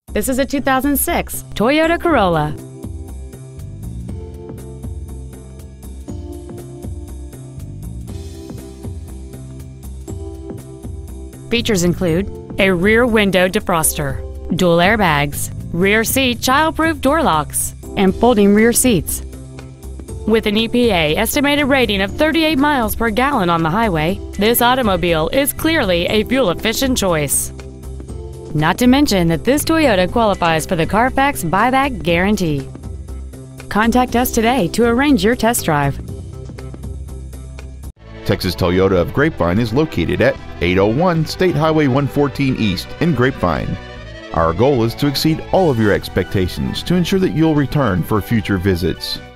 This is a 2006 Toyota Corolla. Features include a rear window defroster, dual airbags, rear seat child-proof door locks, and folding rear seats. With an EPA estimated rating of 38 miles per gallon on the highway, this automobile is clearly a fuel-efficient choice. Not to mention that this Toyota qualifies for the Carfax buyback guarantee. Contact us today to arrange your test drive. Texas Toyota of Grapevine is located at 801 State Highway 114 East in Grapevine. Our goal is to exceed all of your expectations to ensure that you'll return for future visits.